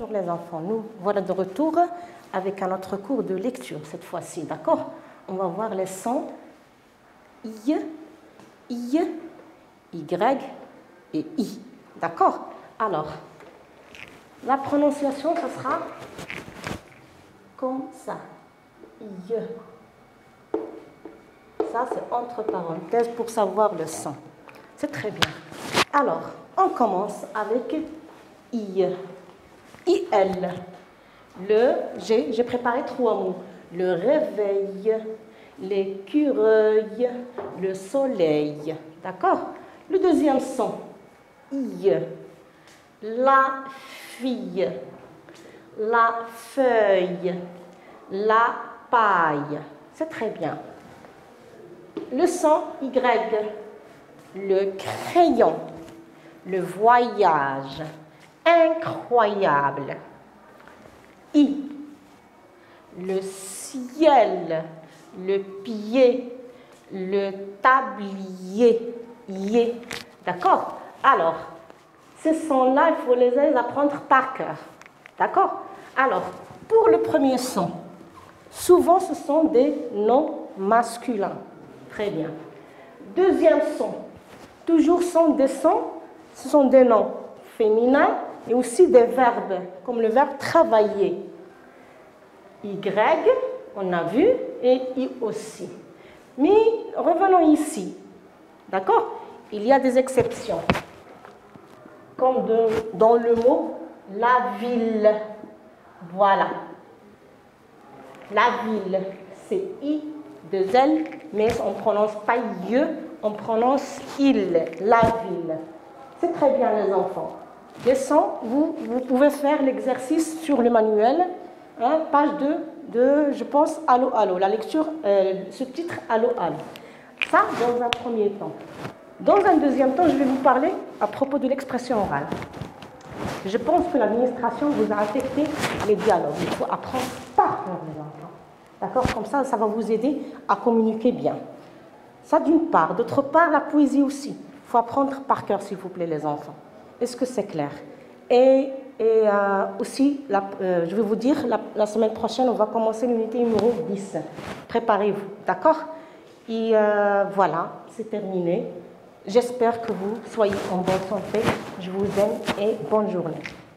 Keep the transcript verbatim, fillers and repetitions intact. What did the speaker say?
les enfants, nous voilà de retour avec un autre cours de lecture cette fois-ci, d'accord? On va voir les sons I, I, Y et I, d'accord? Alors, la prononciation, ce sera comme ça, I. Ça, c'est entre parenthèses pour savoir le son. C'est très bien. Alors, on commence avec I. I L. Le, j'ai, j'ai préparé trois mots. Le réveil, l'écureuil, le soleil. D'accord? Le deuxième son. I. La fille, la feuille, la paille. C'est très bien. Le son Y. Le crayon, le voyage, incroyable. I, le ciel, le pied, le tablier. I, d'accord? Alors, ces sons-là, il faut les apprendre par cœur. D'accord? Alors, pour le premier son, souvent ce sont des noms masculins. Très bien. Deuxième son. Toujours sont des sons, ce sont des noms féminins et aussi des verbes, comme le verbe travailler. Y, on a vu, et I aussi. Mais revenons ici, d'accord? Il y a des exceptions, comme de, dans le mot la ville. Voilà. La ville, c'est I, deux L, mais on ne prononce pas I, on prononce il, la ville. C'est très bien les enfants. Les sons, vous, vous pouvez faire l'exercice sur le manuel, hein, page deux de, je pense, Allo Allo, la lecture, euh, ce titre Allo Allo. Ça, dans un premier temps. Dans un deuxième temps, je vais vous parler à propos de l'expression orale. Je pense que l'administration vous a affecté les dialogues. Il faut apprendre par cœur les enfants. D'accord? Comme ça, ça va vous aider à communiquer bien. Ça d'une part. D'autre part, la poésie aussi. Il faut apprendre par cœur, s'il vous plaît, les enfants. Est-ce que c'est clair? Et, et euh, aussi, la, euh, je vais vous dire, la, la semaine prochaine, on va commencer l'unité numéro dix. Préparez-vous, d'accord? Et euh, voilà, c'est terminé. J'espère que vous soyez en bonne santé. Je vous aime et bonne journée.